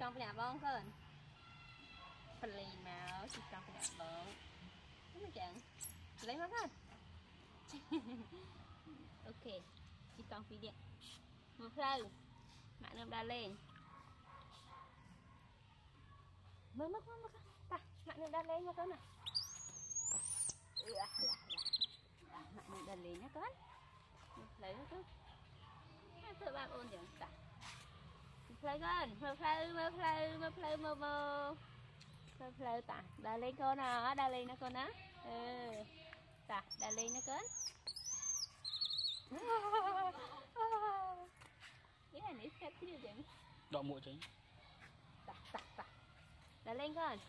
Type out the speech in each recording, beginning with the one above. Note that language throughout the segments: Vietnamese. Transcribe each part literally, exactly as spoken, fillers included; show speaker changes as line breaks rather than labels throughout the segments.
con phải bông thôi phần lì mà chỉ con phải bông đúng mà chẳng lấy mắt thôi ok chỉ con phi điện một lâu mạng nó đã lên mới mất mất ta mạng nó đã lên một cái nào mạng nó đã lên nhá con lấy nó cứ thưa bạn ôn chẳng ta play con mơ play mơ play mơ play mơ mơ mơ play ta đã lên con à đã lên nó con á ừ ta đã lên nó con cái này nít xếp chứ gì
đọ muội chính
ta ta ta đã lên con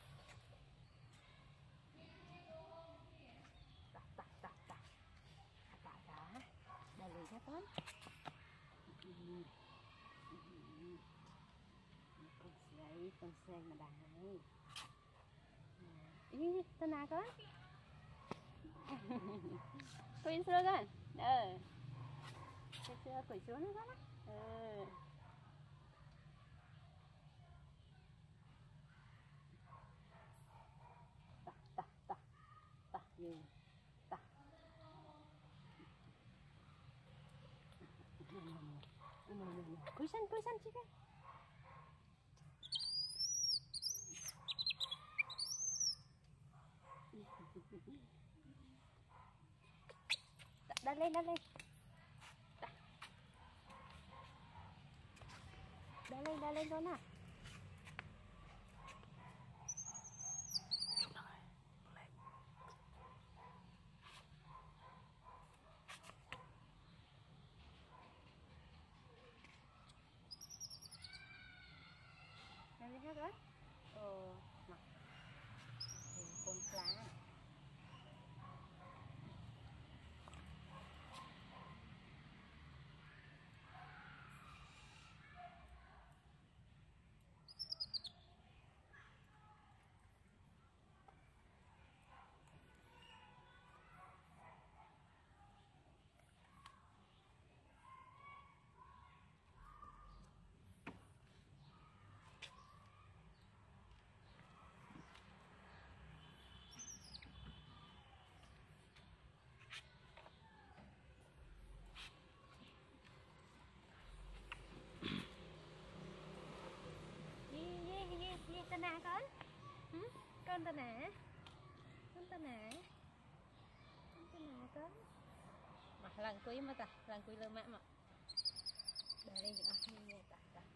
ta ta ta ta ta ta đã lên nó con con sấy con sấy mà đàn ý tên nào con quên xưa con ờ cái xưa quỷ xuống nó con á ờ ta ta ta ta gì ta cúi xanh cúi xanh chị cái đá lên đá lên đá lên đá lên con à đá lên hết rồi ờ mặt con cá gì tên nào con ừ? Con tên nào con tên nào con tên nào con mà lần cuối mà ta lần cuối lơ mẹ mà để lên được không như ta